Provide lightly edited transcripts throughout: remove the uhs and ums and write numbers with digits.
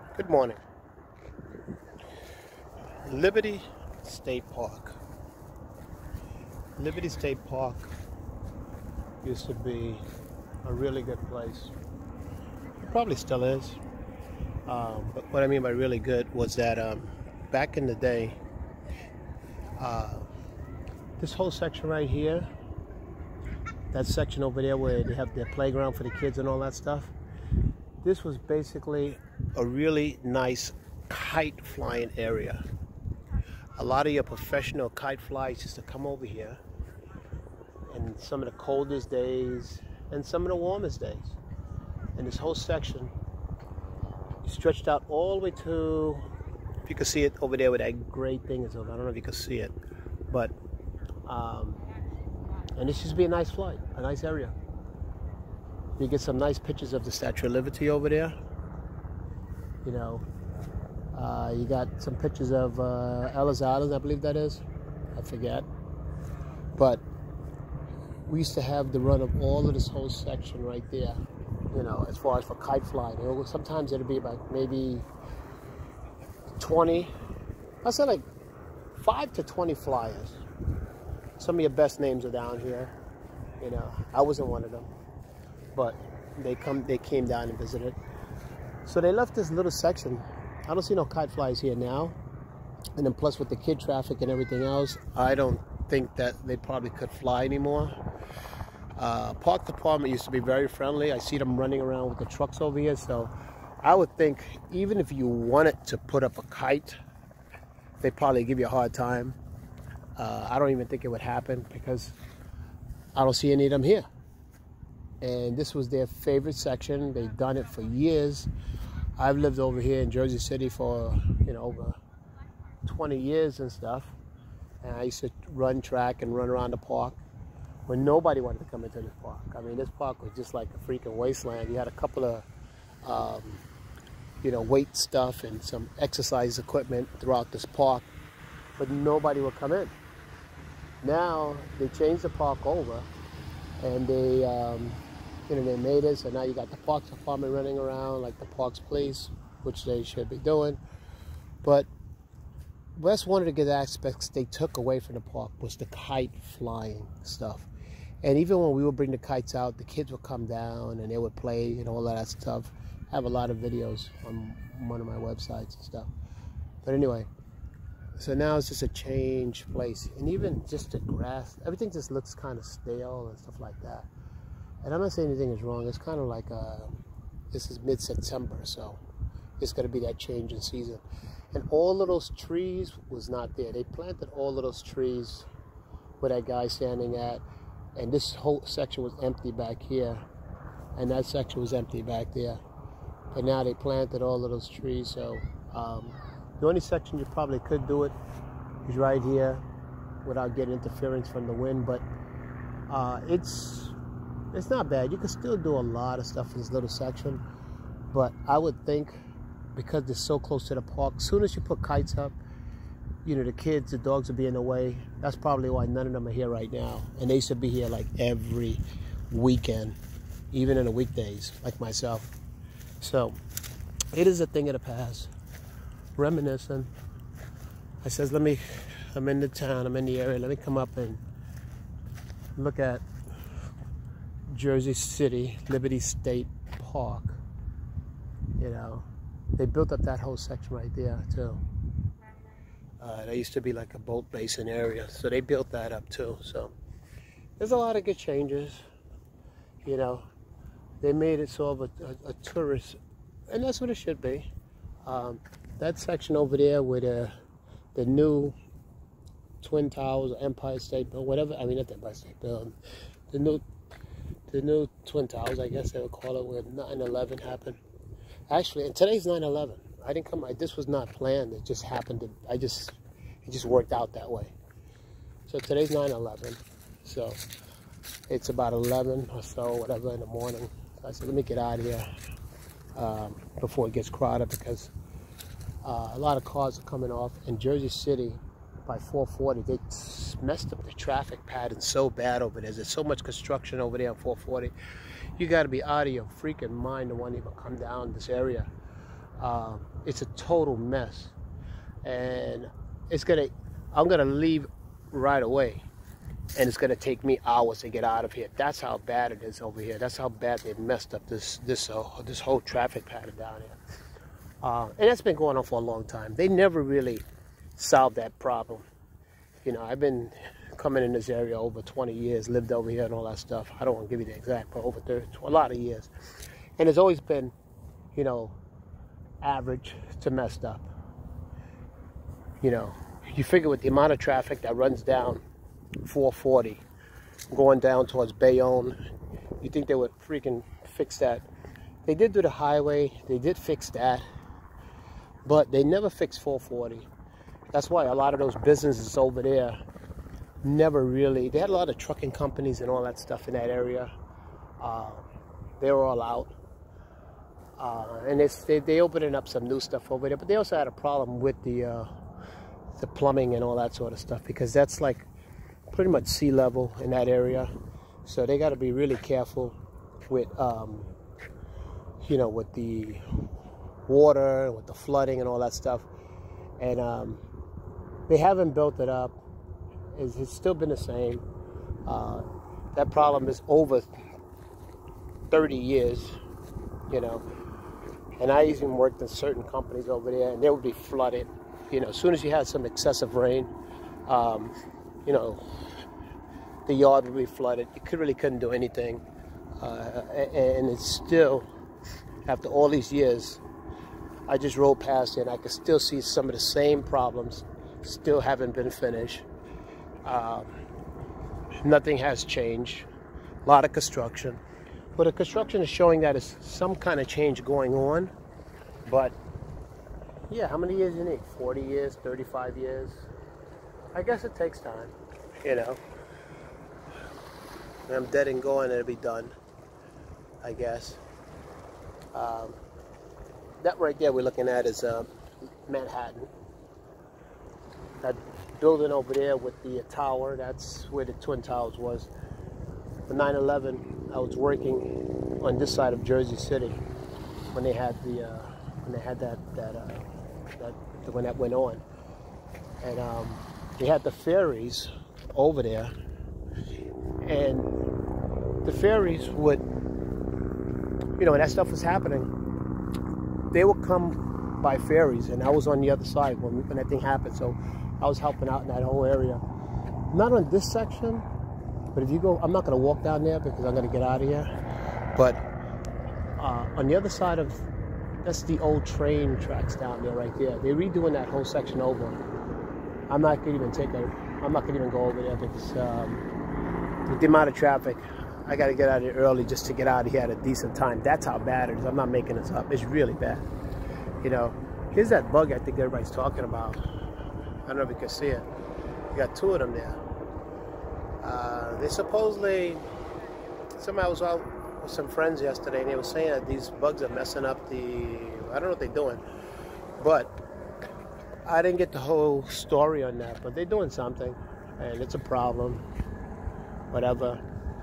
Good morning. Liberty State Park. Liberty State Park used to be a really good place. It probably still is. But what I mean by really good was that back in the day, uh, this whole section right here, that section over there where they have their playground for the kids and all that stuff, this was basically a really nice kite flying area. A lot of your professional kite flyers used to come over here in some of the coldest days and some of the warmest days. And this whole section stretched out all the way to, if you can see it over there where that great thing is over. I don't know if you can see it, but and this used to be a nice flight, a nice area. You get some nice pictures of the Statue of Liberty over there. You know, you got some pictures of Ellis Island, I believe that is. I forget. But we used to have the run of all of this whole section right there, you know, as far as for kite flying. Sometimes it'd be about maybe 20, I said like 5 to 20 flyers. Some of your best names are down here. You know, I wasn't one of them, but they came down and visited. So they left this little section. I don't see no kite flyers here now. And then plus with the kid traffic and everything else, I don't think that they probably could fly anymore. Park department used to be very friendly. I see them running around with the trucks over here. So I would think even if you wanted to put up a kite, they'd probably give you a hard time. I don't even think it would happen because I don't see any of them here. And this was their favorite section. They've done it for years. I've lived over here in Jersey City for, you know, over 20 years and stuff. And I used to run track and run around the park when nobody wanted to come into this park. I mean, this park was just like a freaking wasteland. You had a couple of, you know, weight stuff and some exercise equipment throughout this park, but nobody would come in. Now they changed the park over, and they, you know, they made it so now you got the parks department running around like the parks police, which they should be doing. But that's one of the good aspects they took away from the park was the kite flying stuff. And even when we would bring the kites out, the kids would come down and they would play and all of that stuff. I have a lot of videos on one of my websites and stuff. But anyway, so now it's just a change place. And even just the grass, everything just looks kind of stale and stuff like that. And I'm not saying anything is wrong. It's kind of like, this is mid-September, so it's going to be that change in season. And all of those trees was not there. They planted all of those trees where that guy's standing at. And this whole section was empty back here. And that section was empty back there. But now they planted all of those trees. So the only section you probably could do it is right here without getting interference from the wind. But it's not bad. You can still do a lot of stuff in this little section. But I would think because they're so close to the park, as soon as you put kites up, you know, the kids, the dogs will be in the way. That's probably why none of them are here right now. And they used to be here like every weekend, even in the weekdays, like myself. So it is a thing of the past. Reminiscing. I says, I'm in the town, I'm in the area, let me come up and look at Jersey City, Liberty State Park. You know, they built up that whole section right there too. There used to be like a boat basin area, so they built that up too. So there's a lot of good changes. You know, they made it sort of a tourist, and that's what it should be. That section over there with the new Twin Towers, Empire State Building, whatever. I mean, not the Empire State Building. The new Twin Towers, I guess they would call it, where 9/11 happened. Actually, and today's 9/11. I didn't come. This was not planned. It just happened. It just worked out that way. So today's 9/11. So it's about 11 or so, whatever, in the morning. So I said, let me get out of here before it gets crowded because a lot of cars are coming off. In Jersey City, by 440, they messed up the traffic pattern so bad over there. There's so much construction over there on 440. You got to be out of your freaking mind to want to even come down this area. It's a total mess, and I'm gonna leave right away, and it's gonna take me hours to get out of here. That's how bad it is over here. That's how bad they messed up this whole traffic pattern down here. And that's been going on for a long time. They never really solved that problem. You know, I've been coming in this area over 20 years, lived over here and all that stuff. I don't want to give you the exact, but over 30, a lot of years. And it's always been, you know, average to messed up. You know, you figure with the amount of traffic that runs down 440, going down towards Bayonne, you think they would freaking fix that. They did do the highway, they did fix that, but they never fixed 440. That's why a lot of those businesses over there never really, they had a lot of trucking companies and all that stuff in that area. They were all out. And they opening up some new stuff over there, but they also had a problem with the plumbing and all that sort of stuff, because that's like pretty much sea level in that area. So they got to be really careful with, you know, with the water, with the flooding and all that stuff. And they haven't built it up. It's still been the same. That problem is over 30 years, you know. And I even worked in certain companies over there, and they would be flooded. You know, as soon as you had some excessive rain, you know, the yard would be flooded. You really couldn't do anything. And it's still, after all these years, I just rode past it, and I could still see some of the same problems still haven't been finished. Nothing has changed. A lot of construction. But the construction is showing that there's some kind of change going on. But, yeah, how many years you need? 40 years, 35 years? I guess it takes time, you know. When I'm dead and going, it'll be done, I guess. That right there we're looking at is Manhattan. That building over there with the tower, that's where the Twin Towers was. For 9/11, I was working on this side of Jersey City when they had when that went on, and they had the ferries over there, and the ferries would, you know, when that stuff was happening, they would come by ferries, and I was on the other side when that thing happened, so I was helping out in that whole area. Not on this section, but if you go, I'm not going to walk down there because I'm going to get out of here, but on the other side of, that's the old train tracks down there right there. They're redoing that whole section over. I'm not going to even go over there because with the amount of traffic, I got to get out of here early just to get out of here at a decent time. That's how bad it is. I'm not making this up. It's really bad. You know, here's that bug I think everybody's talking about. I don't know if you can see it. You got two of them there. They supposedly, somebody was out with some friends yesterday, and they were saying that these bugs are messing up I don't know what they're doing, but I didn't get the whole story on that, but they're doing something, and it's a problem, whatever.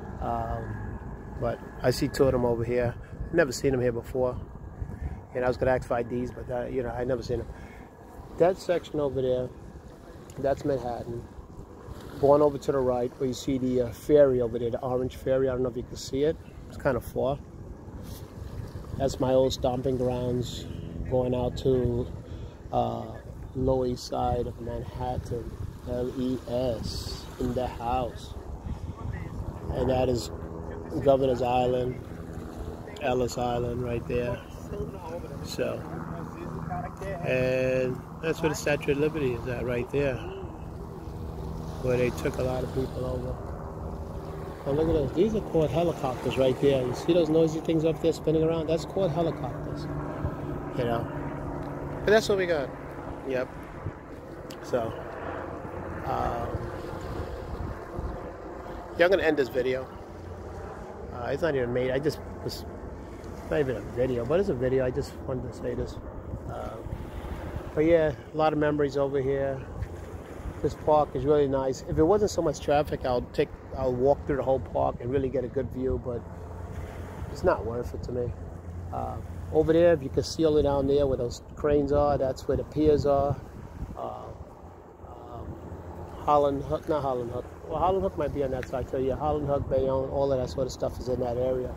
But I see two of them over here. Never seen them here before. And I was going to ask for IDs, but you know, I never seen them. That section over there, that's Manhattan. Going over to the right, where you see the ferry over there, the orange ferry. I don't know if you can see it. It's kind of far. That's my old stomping grounds, going out to Lower East Side of Manhattan. LES in the house. And that is Governor's Island, Ellis Island right there. So, and that's where the Statue of Liberty is at right there, where they took a lot of people over. Oh, look at those. These are called helicopters right there. You see those noisy things up there spinning around? That's called helicopters. You know? But that's what we got. Yep. So, yeah, I'm going to end this video. It's not even made. It's not even a video, but it's a video. I just wanted to say this. But yeah, a lot of memories over here. This park is really nice. If it wasn't so much traffic, I'll walk through the whole park and really get a good view, but it's not worth it to me. Over there, if you can see all the way down there where those cranes are, that's where the piers are. Holland Hook, not Holland Hook. Well, Holland Hook might be on that side too. Yeah, Holland Hook, Bayonne, all of that sort of stuff is in that area.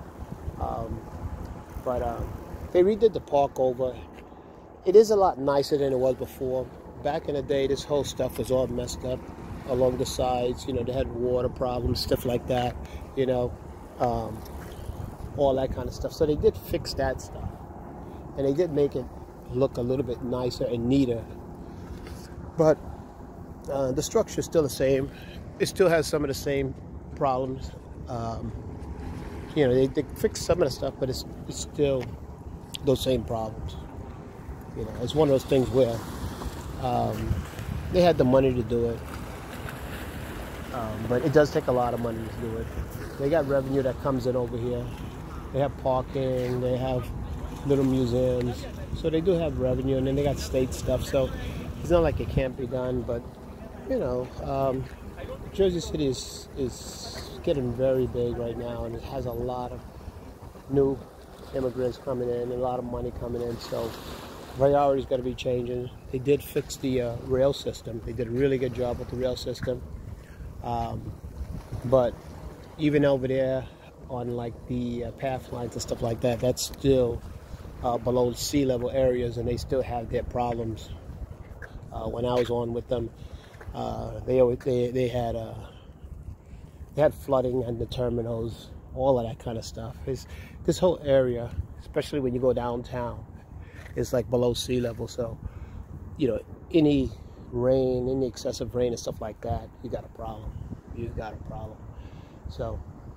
They redid the park over. It is a lot nicer than it was before. Back in the day, this whole stuff was all messed up along the sides. You know, they had water problems, stuff like that. You know, all that kind of stuff. So they did fix that stuff. And they did make it look a little bit nicer and neater. But the structure is still the same. It still has some of the same problems. You know, they fixed some of the stuff, but it's still those same problems. You know, it's one of those things where they had the money to do it, but it does take a lot of money to do it. They got revenue that comes in over here. They have parking, they have little museums, so they do have revenue, and then they got state stuff, so it's not like it can't be done. But you know, Jersey City is getting very big right now, and it has a lot of new immigrants coming in and a lot of money coming in, so priorities got to be changing. They did fix the rail system. They did a really good job with the rail system, but even over there on like the path lines and stuff like that, that's still below sea level areas, and they still have their problems. When I was on with them, they had flooding and the terminals, all of that kind of stuff. This whole area, especially when you go downtown, is like below sea level. So, you know, any rain, any excessive rain and stuff like that, you got a problem. You got a problem. So,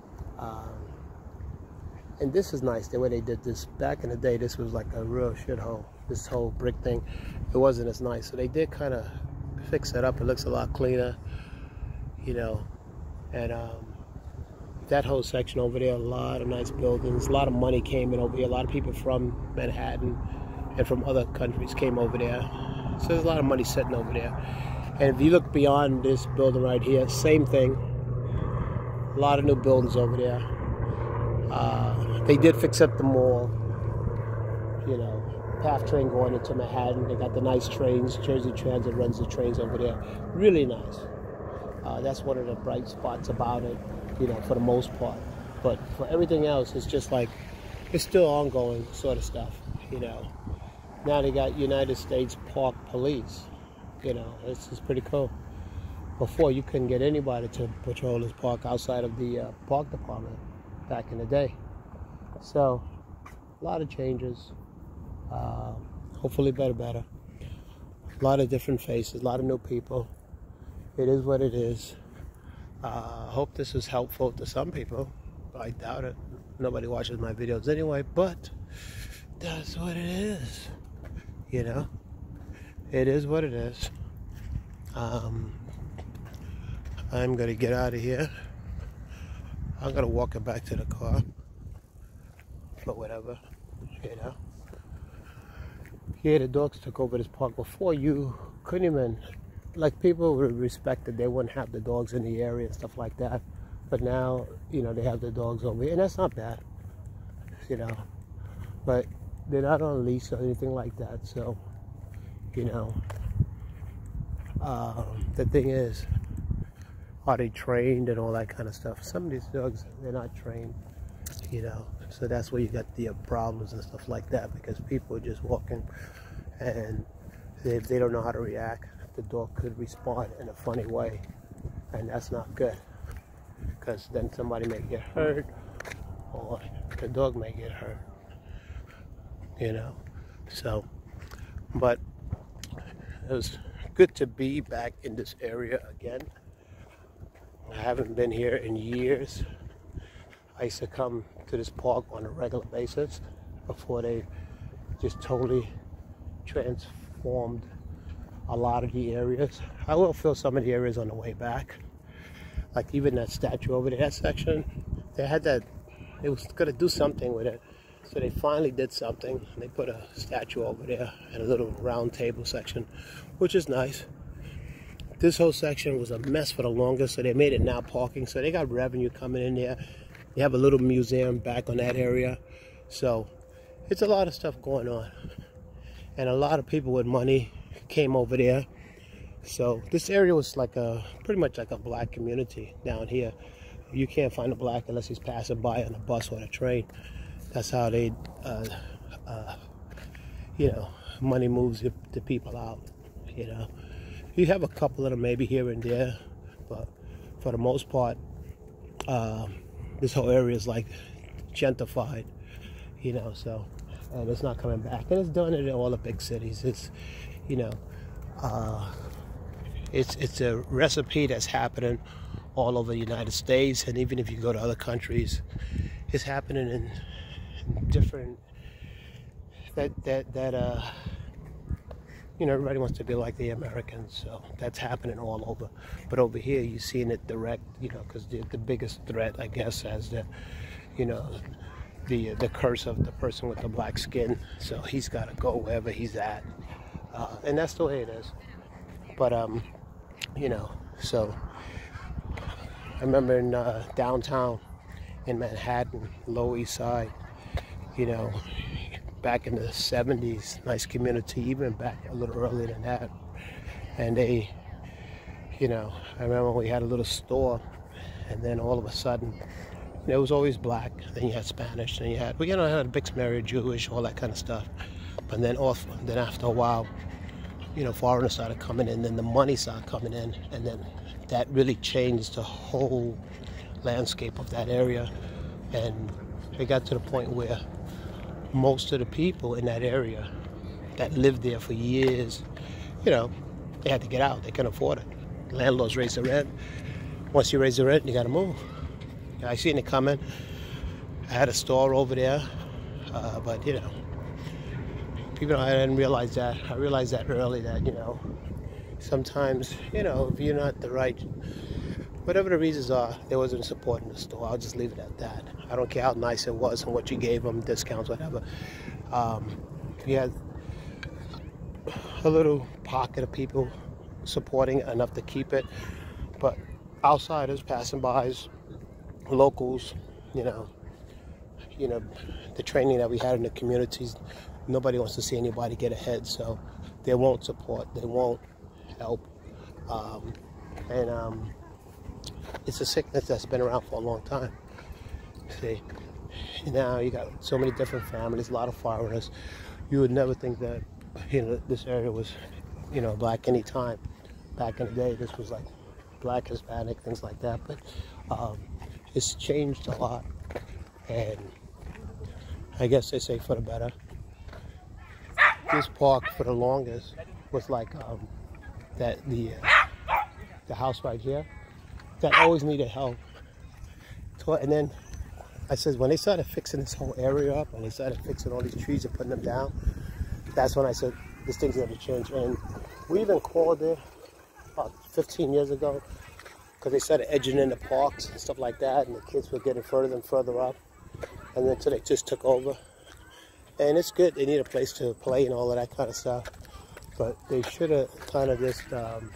and this is nice, the way they did this. Back in the day, this was like a real shithole. This whole brick thing, it wasn't as nice. So they did kind of fix it up. It looks a lot cleaner, you know. And that whole section over there, a lot of nice buildings. A lot of money came in over here. A lot of people from Manhattan and from other countries came over there. So there's a lot of money sitting over there. And if you look beyond this building right here, same thing. A lot of new buildings over there. They did fix up the mall. You know, PATH train going into Manhattan. They got the nice trains. Jersey Transit runs the trains over there. Really nice. That's one of the bright spots about it, you know, for the most part. But for everything else, it's just like, it's still ongoing sort of stuff, you know. Now they got United States Park Police, you know, it's pretty cool. Before, you couldn't get anybody to patrol this park outside of the park department back in the day. So, a lot of changes, hopefully better. A lot of different faces, a lot of new people. It is what it is. Hope this is helpful to some people. I doubt it. Nobody watches my videos anyway, but that's what it is. You know? It is what it is. I'm going to get out of here. I'm going to walk it back to the car. But whatever. You know? Yeah, the dogs took over this park. Before, you couldn't even... Like, people would respect that they wouldn't have the dogs in the area and stuff like that. But now, you know, they have the dogs over here. And that's not bad, you know. But they're not on a leash or anything like that. So, you know, the thing is, are they trained and all that kind of stuff? Some of these dogs, they're not trained, you know. So that's where you got the problems and stuff like that. Because people are just walking and they don't know how to react. The dog could respond in a funny way, and that's not good, because then somebody may get hurt, or the dog may get hurt, you know. So, but it was good to be back in this area again. I haven't been here in years. I used to come to this park on a regular basis before they just totally transformed a lot of the areas. I will fill some of the areas on the way back. Like even that statue over there, that section, they had that, they was gonna do something with it. So they finally did something. They put a statue over there and a little round table section, which is nice. This whole section was a mess for the longest, so they made it now parking. So they got revenue coming in there. They have a little museum back on that area. So it's a lot of stuff going on, and a lot of people with money came over there. So this area was like pretty much like a black community down here. You can't find a black unless he's passing by on a bus or a train. That's how they, you know, money moves the people out. You know, you have a couple of them maybe here and there, but for the most part, this whole area is like gentrified. You know, so and it's not coming back, and it's done it in all the big cities. It's, you know, it's a recipe that's happening all over the United States, and even if you go to other countries, it's happening in different. You know, everybody wants to be like the Americans, so that's happening all over. But over here, you're seeing it direct, you know, because the biggest threat, I guess, as the, you know, the curse of the person with the black skin. So he's got to go wherever he's at, and that's the way it is. But you know, so I remember in downtown in Manhattan, Lower East Side, you know, back in the 70s, nice community, even back a little earlier than that. And they, you know, I remember we had a little store, and then all of a sudden, it was always black, then you had Spanish, then you had, well, you know, had a mixed marriage, Jewish, all that kind of stuff. But then after a while, you know, foreigners started coming in, then the money started coming in, and then that really changed the whole landscape of that area. And it got to the point where most of the people in that area that lived there for years, you know, they had to get out. They couldn't afford it. Landlords raised the rent. Once you raise the rent, you got to move. I seen it coming. I had a store over there, but, you know, people, I didn't realize that. I realized that early, that, you know, sometimes, you know, if you're not the right, whatever the reasons are, they wasn't supporting the store. I'll just leave it at that. I don't care how nice it was and what you gave them, discounts, whatever. If you had a little pocket of people supporting enough to keep it, but outsiders, passing bys, locals, you know, the training that we had in the communities, nobody wants to see anybody get ahead, so they won't support, they won't help, and it's a sickness that's been around for a long time. See, now you got so many different families, a lot of foreigners. You would never think that, you know, this area was, you know, black any time. Back in the day, this was like black, Hispanic, things like that. But it's changed a lot, and I guess they say for the better. This park for the longest was like that the house right here that always needed help. And then I said, when they started fixing this whole area up and they started fixing all these trees and putting them down, that's when I said, this thing's going to change. And we even called it about 15 years ago, because they started edging in the parks and stuff like that, and the kids were getting further and further up. And then so they just took over. And it's good. They need a place to play and all of that kind of stuff. But they should have kind of just,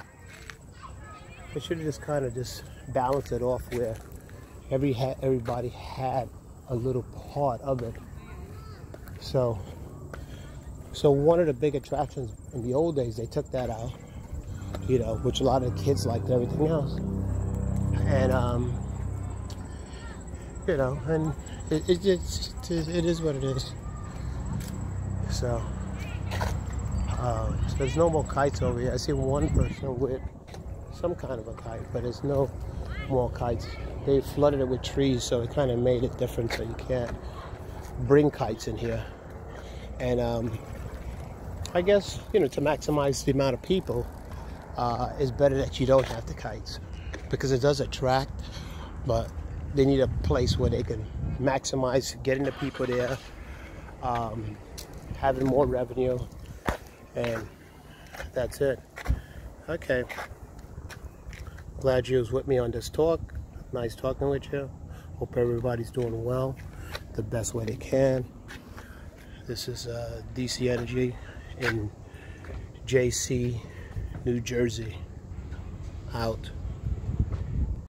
balanced it off where everybody had a little part of it. So one of the big attractions in the old days, they took that out, you know, which a lot of the kids liked and everything else. And you know, and it is what it is. So there's no more kites over here. I see one person with some kind of a kite, but there's no more kites. They flooded it with trees, so it kind of made it different, so you can't bring kites in here. And I guess, you know, to maximize the amount of people, it's better that you don't have the kites, because it does attract, but they need a place where they can maximize getting the people there, having more revenue, and that's it. Okay. Glad you was with me on this talk. Nice talking with you. Hope everybody's doing well, the best way they can. This is DC Energy in JC, New Jersey. Out.